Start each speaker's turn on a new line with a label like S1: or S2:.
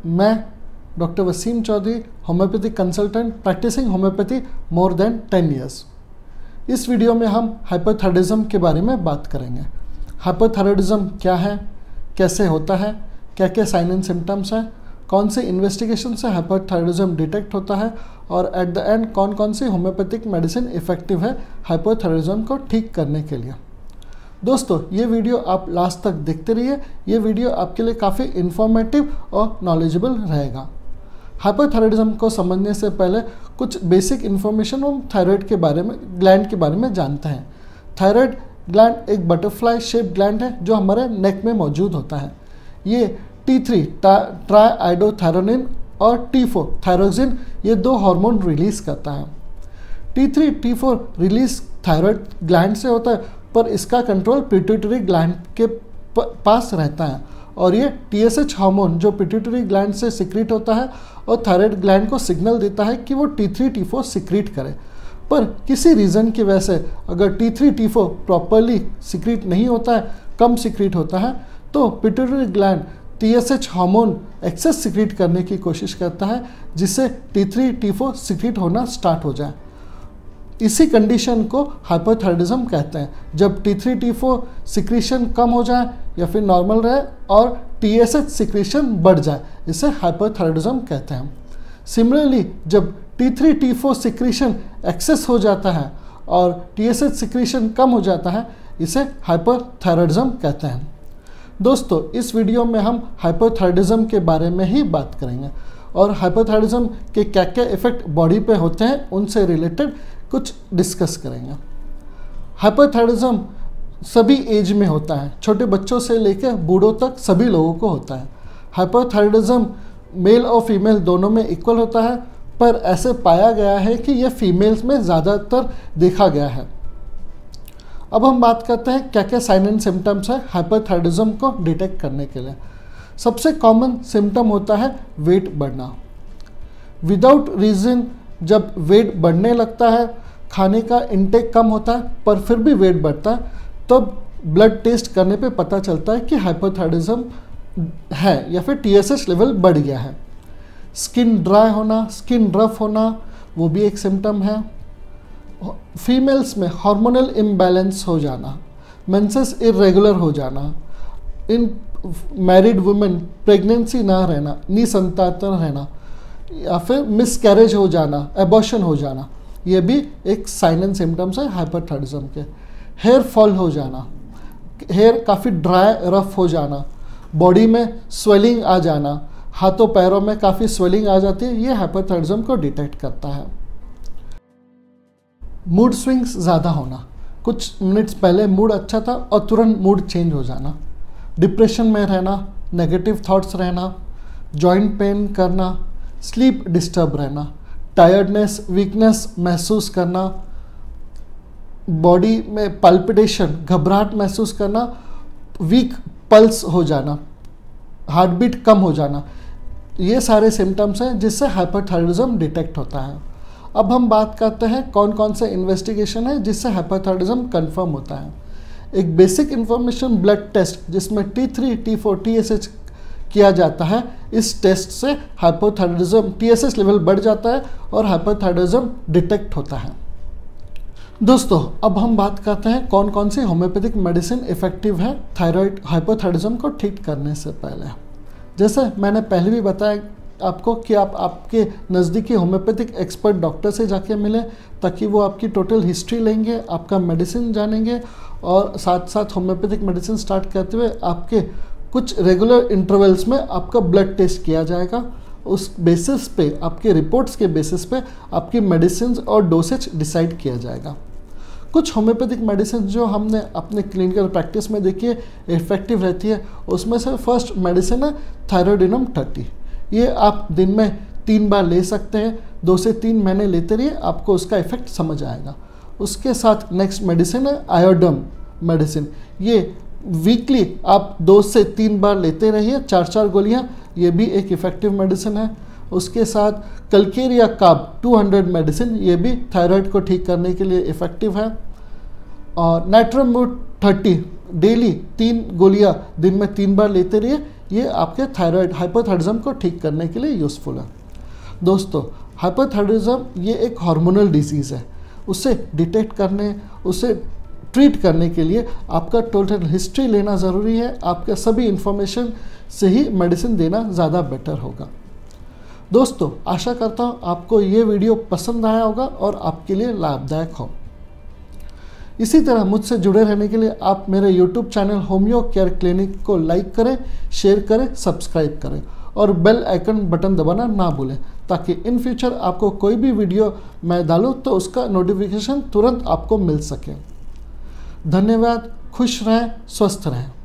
S1: मैं doctor Wasim Chaudhary, homeopathic consultant, practising homeopathy more than 10 years. इस वीडियो में हम हाइपोथायराइडिज्म के बारे में बात करेंगे। हाइपोथायराइडिज्म क्या है, कैसे होता है, क्या क्या साइन एंड सिम्टम्स हैं, कौन से इन्वेस्टिगेशन से हाइपोथायराइडिज्म डिटेक्ट होता है और एट द एंड कौन कौन सी होम्योपैथिक मेडिसिन इफेक्टिव है हाइपोथायराइडिज्म को ठीक करने के लिए। दोस्तों, ये वीडियो आप लास्ट तक देखते रहिए। ये वीडियो आपके लिए काफ़ी इन्फॉर्मेटिव और नॉलेजेबल रहेगा। हाइपोथायराइडिज्म को समझने से पहले कुछ बेसिक इन्फॉर्मेशन हम थायराइड के बारे में, ग्लैंड के बारे में जानते हैं। थायराइड ग्लैंड एक बटरफ्लाई शेप ग्लैंड है जो हमारे नेक में मौजूद होता है। ये T3 ट्राइआइडोथायरोनिन और T4 थायरोक्सिन ये 2 हार्मोन रिलीज करता है। T3 T4 release thyroid gland से होता है, पर इसका कंट्रोल पिट्यूटरी ग्लैंड के पास रहता है और ये TSH हार्मोन जो पिट्यूटरी ग्लैंड से सिक्रीट होता है और थायराइड ग्लैंड को सिग्नल देता है कि वो T3 T4 सिक्रीट करे। पर किसी रीज़न की वजह से अगर T3 T4 प्रॉपरली सिक्रीट नहीं होता है, कम सिक्रीट होता है, तो pituitary gland TSH hormone excess secrete करने की कोशिश करता है जिससे T3 T4 सिक्रीट होना स्टार्ट हो जाए। इसी कंडीशन को हाइपोथायराइडिज्म कहते हैं। जब T3 T4 सिक्रीशन कम हो जाए या फिर नॉर्मल रहे और TSH सिक्रीशन बढ़ जाए, इसे हाइपोथायराइडिज्म कहते हैं। सिमिलरली जब T3 T4 सिक्रीशन एक्सेस हो जाता है और TSH सिक्रीशन कम हो जाता है, इसे हाइपोथायराइडिज्म कहते हैं। दोस्तों, इस वीडियो में हम हाइपोथायराइडिज्म के बारे में ही बात करेंगे और हाइपोथायराइडिज्म के क्या क्या इफेक्ट बॉडी पे होते हैं उनसे रिलेटेड कुछ डिस्कस करेंगे। हाइपोथायराइडिज्म सभी एज में होता है, छोटे बच्चों से लेकर बूढ़ों तक सभी लोगों को होता है। हाइपोथायराइडिज्म मेल और फीमेल दोनों में इक्वल होता है, पर ऐसे पाया गया है कि यह फीमेल्स में ज़्यादातर देखा गया है। अब हम बात करते हैं क्या क्या साइन एंड सिम्टम्स है हाइपोथायराइडिज्म को डिटेक्ट करने के लिए। सबसे कॉमन सिम्टम होता है वेट बढ़ना। विदाउट रीज़न जब वेट बढ़ने लगता है, खाने का इंटेक कम होता है पर फिर भी वेट बढ़ता है, तब ब्लड टेस्ट करने पे पता चलता है कि हाइपोथायराइडिज्म है या फिर TSH लेवल बढ़ गया है। स्किन ड्राई होना, स्किन रफ होना, वो भी एक सिम्टम है। फीमेल्स में हार्मोनल इम्बैलेंस हो जाना, मेंसेस इरेगुलर हो जाना, इन मैरिड वुमेन प्रेगनेंसी ना रहना, निसंतान रहना या फिर मिसकैरेज हो जाना, एबॉर्शन हो जाना, ये भी एक साइन एंड सिम्टम्स है हाइपोथायराइडिज्म के। हेयर फॉल हो जाना, हेयर काफ़ी ड्राई रफ हो जाना, बॉडी में स्वेलिंग आ जाना, हाथों पैरों में काफ़ी स्वेलिंग आ जाती है, ये हाइपोथायराइडिज्म को डिटेक्ट करता है। मूड स्विंग्स ज़्यादा होना, कुछ मिनट्स पहले मूड अच्छा था और तुरंत मूड चेंज हो जाना, डिप्रेशन में रहना, नेगेटिव थॉट्स रहना, जॉइंट पेन करना, स्लीप डिस्टर्ब रहना, टायर्डनेस, वीकनेस महसूस करना, बॉडी में पल्पिटेशन, घबराहट महसूस करना, वीक पल्स हो जाना, हार्ट बीट कम हो जाना, ये सारे सिम्टम्स हैं जिससे हाइपोथायराइडिज्म डिटेक्ट होता है। अब हम बात करते हैं कौन कौन से इन्वेस्टिगेशन है जिससे हाइपोथायराइडिज्म कंफर्म होता है। एक बेसिक इन्फॉर्मेशन ब्लड टेस्ट जिसमें T3 T4 TSH किया जाता है, इस टेस्ट से हाइपोथायराइडिज्म TSH लेवल बढ़ जाता है और हाइपोथायराइडिज्म डिटेक्ट होता है। दोस्तों, अब हम बात करते हैं कौन कौन सी होम्योपैथिक मेडिसिन इफेक्टिव है थायराइड हाइपोथायराइडिज्म को ठीक करने से पहले। जैसे मैंने पहले भी बताया आपको कि आप आपके नज़दीकी होम्योपैथिक एक्सपर्ट डॉक्टर से जाके मिलें ताकि वो आपकी टोटल हिस्ट्री लेंगे, आपका मेडिसिन जानेंगे और साथ साथ होम्योपैथिक मेडिसिन स्टार्ट करते हुए आपके कुछ रेगुलर इंटरवल्स में आपका ब्लड टेस्ट किया जाएगा। उस बेसिस पे, आपके रिपोर्ट्स के बेसिस पे आपकी मेडिसिन और डोसेज डिसाइड किया जाएगा। कुछ होम्योपैथिक मेडिसिन जो हमने अपने क्लिनिकल प्रैक्टिस में देखी है इफेक्टिव रहती है, उसमें से फर्स्ट मेडिसिन है थायरोडिनम 30। ये आप दिन में 3 बार ले सकते हैं, 2 से 3 महीने लेते रहिए, आपको उसका इफेक्ट समझ आएगा। उसके साथ नेक्स्ट मेडिसिन है आयोडम मेडिसिन। ये वीकली आप 2 से 3 बार लेते रहिए, 4-4 गोलियाँ, ये भी एक इफ़ेक्टिव मेडिसिन है। उसके साथ कल्केरिया काब 200 मेडिसिन, ये भी थायराइड को ठीक करने के लिए इफ़ेक्टिव है। और नाइट्रोम्यूट 30 डेली 3 गोलियाँ दिन में 3 बार लेते रहिए, ये आपके थायराइड हाइपोथायराइडिज्म को ठीक करने के लिए यूज़फुल है। दोस्तों, हाइपोथायराइडिज्म ये एक हार्मोनल डिजीज़ है। उसे डिटेक्ट करने, उसे ट्रीट करने के लिए आपका टोटल हिस्ट्री लेना ज़रूरी है। आपके सभी इन्फॉर्मेशन से ही मेडिसिन देना ज़्यादा बेटर होगा। दोस्तों, आशा करता हूँ आपको ये वीडियो पसंद आया होगा और आपके लिए लाभदायक हो। इसी तरह मुझसे जुड़े रहने के लिए आप मेरे YouTube channel homeo care clinic को लाइक करें, शेयर करें, सब्सक्राइब करें और बेल आइकन बटन दबाना ना भूलें, ताकि इन फ्यूचर आपको कोई भी वीडियो मैं डालूँ तो उसका नोटिफिकेशन तुरंत आपको मिल सके। धन्यवाद। खुश रहें, स्वस्थ रहें।